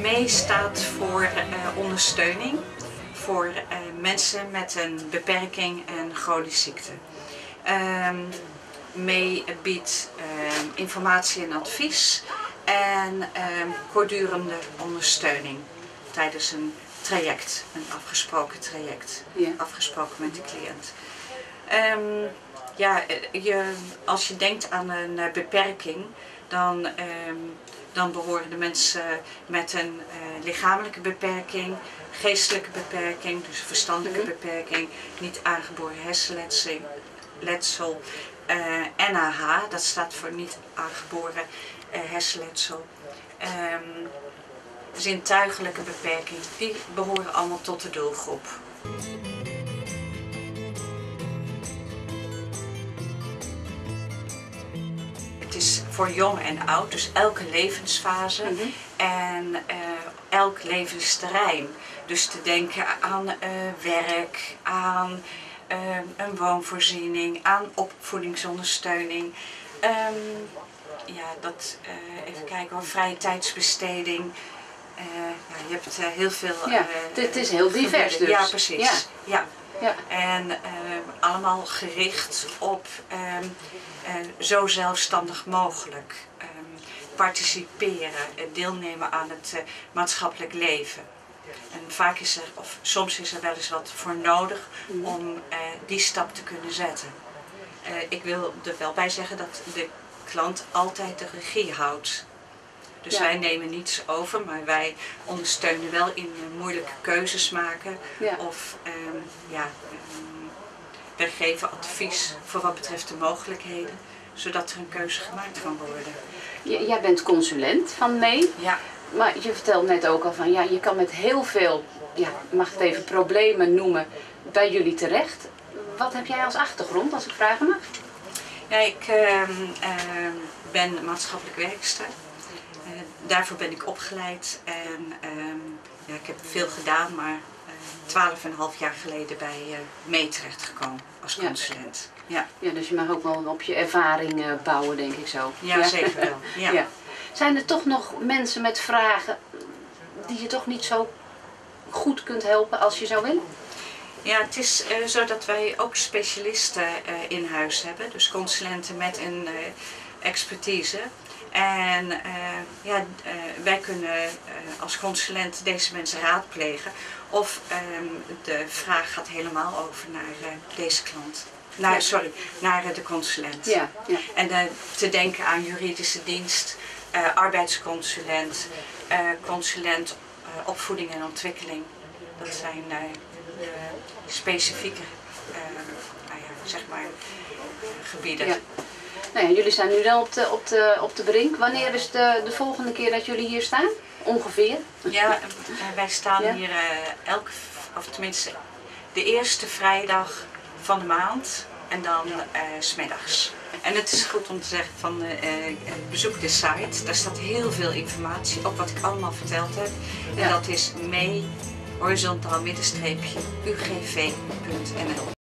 MEE staat voor ondersteuning voor mensen met een beperking en chronische ziekte. MEE biedt informatie en advies en kortdurende ondersteuning tijdens een traject, een afgesproken traject, afgesproken met de cliënt. Als je denkt aan een beperking, dan behoren de mensen met een lichamelijke beperking, geestelijke beperking, dus verstandelijke beperking, niet aangeboren hersenletsel, NAH, dat staat voor niet aangeboren hersenletsel. Zintuigelijke beperking, die behoren allemaal tot de doelgroep. Het is voor jong en oud, dus elke levensfase en elk levensterrein. Dus te denken aan werk, aan een woonvoorziening, aan opvoedingsondersteuning. Even kijken hoor, vrije tijdsbesteding. Je hebt heel veel... het is heel divers dus. Ja, precies. Ja. En allemaal gericht op zo zelfstandig mogelijk participeren, deelnemen aan het maatschappelijk leven. En vaak is er, of soms is er wel eens wat voor nodig om die stap te kunnen zetten. Ik wil er wel bij zeggen dat de klant altijd de regie houdt. Dus wij nemen niets over, maar wij ondersteunen wel in moeilijke keuzes maken. Of we geven advies voor wat betreft de mogelijkheden, zodat er een keuze gemaakt kan worden. Jij bent consulent van MEE. Ja. Maar je vertelt net ook al van, je kan met heel veel, mag het even problemen noemen, bij jullie terecht. Wat heb jij als achtergrond, als ik vragen mag? Ja, ik ben maatschappelijk werkster. Daarvoor ben ik opgeleid en ik heb veel gedaan, maar 12,5 jaar geleden bij MEE terechtgekomen als consulent. Ja, dus je mag ook wel op je ervaring bouwen, denk ik zo. Ja, zeker wel. Ja. Zijn er toch nog mensen met vragen die je toch niet zo goed kunt helpen als je zou willen? Ja, het is zo dat wij ook specialisten in huis hebben, dus consulenten met een expertise. En wij kunnen als consulent deze mensen raadplegen of de vraag gaat helemaal over naar deze klant. Naar de consulent. En te denken aan juridische dienst, arbeidsconsulent, consulent opvoeding en ontwikkeling. Dat zijn specifieke gebieden. Jullie staan nu wel op de brink. Wanneer is de volgende keer dat jullie hier staan? Ongeveer? Ja, wij staan hier of tenminste de eerste vrijdag van de maand en dan 's middags. En het is goed om te zeggen van bezoek de site, daar staat heel veel informatie, ook wat ik allemaal verteld heb. En dat is mee_ugv.nl.